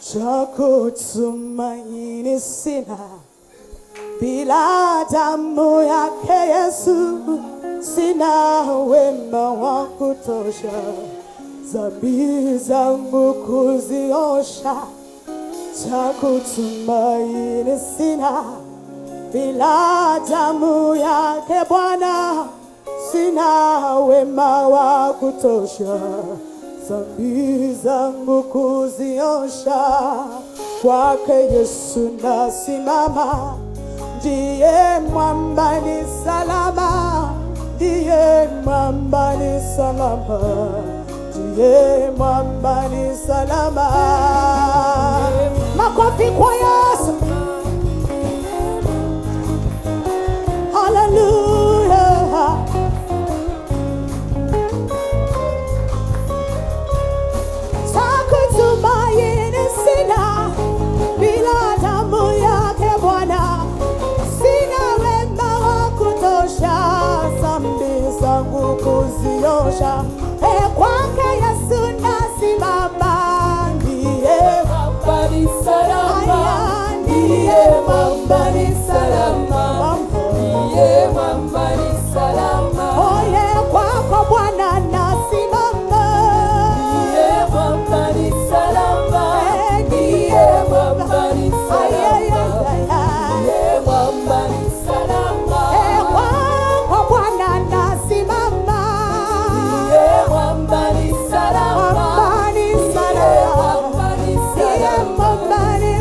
cha kutumaini sina, bila damu yake Yesu sina wema wa kutosha, dhambi zangu kuziosha. Cha kutumaini sina, bila damu yake Bwana sina wema wa kutosha, dhambi zangu kuziosha. Kwake Yesu nasimama, ndiye mwamba ni salama, ndiye mwamba ni salama, ndiye mwamba ni salama. Makofi kwa Yesu. Hallelujah. Takutumaini sina, bila damu yake Bwana sina wema wa kutosha, dhambi zangu kuziosha. Kwake Yesu nasimama, ndiye mwamba ni salama, ndiye mwamba ni salama, ndiye mwamba ni salama. Oye, kwako Bwana nasimama, ndiye mwamba ni salama, ndiye mwamba ni salama, ndiye mwamba ni salama. Kwako Bwana nasimama, ndiye mwamba ni salama, mwamba ni salama, ndiye mwamba ni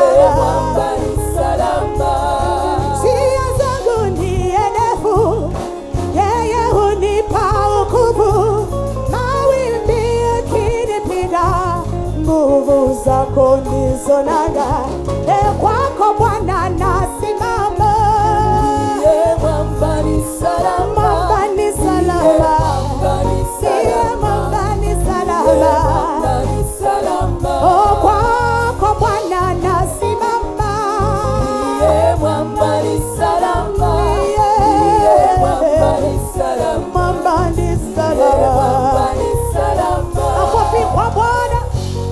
salama. Njia zangu ni ndefu, yeye hunipa wokovu. Mawimbi yakinipiga, nguvu zako ndizo nanga. Kwako Bwana nasimama, ndiye mwamba ni salama, mwamba ni salama, ndiye mwamba ni salama. Kwako Bwana nasimama, ndiye mwamba ni salama, ndiye mwamba ni salama, mwamba ni salama. Makofi kwa Bwana,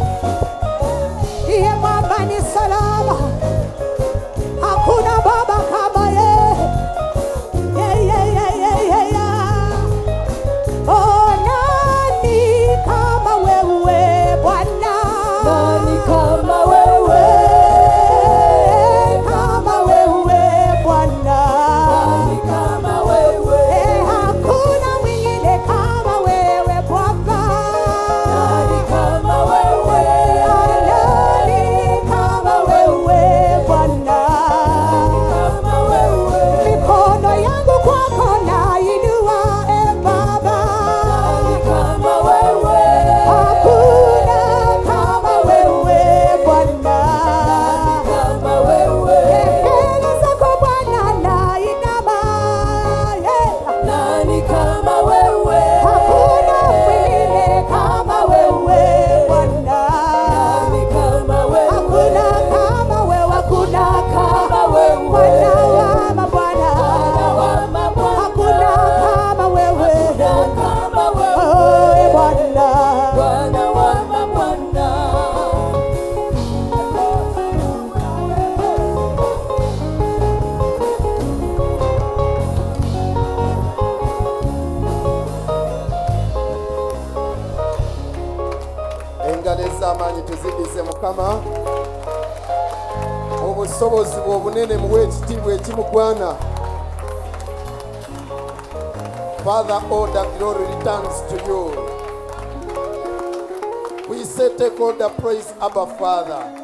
ndiye mwamba ni salama. Hakuna baba kama yeye. Oh, nani kama wewe Bwana? Nani kama wewe? Kama wewe Bwana? Nani kama wewe? Hakuna mwingine kama wewe Bwana. Nani kama wewe? Nani kama wewe Bwana? Nani kama wewe? Mikono yangu kwako nainua, Baba. Nani kama wewe? Hakuna kama wewe Bwana. Nani kama wewe? Mbele zako Bwana nainama, nani kama wewe? Hakuna mwingine kama wewe Bwana. Nani kama wewe? Hakuna kama wewe, hakuna kama wewe Bwana wa mabwana, hakuna kama wewe, kama wewe Bwana, Bwana wa mabwana. Engalo ez'amaanyi tuzidize Mukama, obusobozi bw'obunene muwe ekitiibwa ekimugwana. Father, all the glory returns to you. We say take all the praise, Abba Father.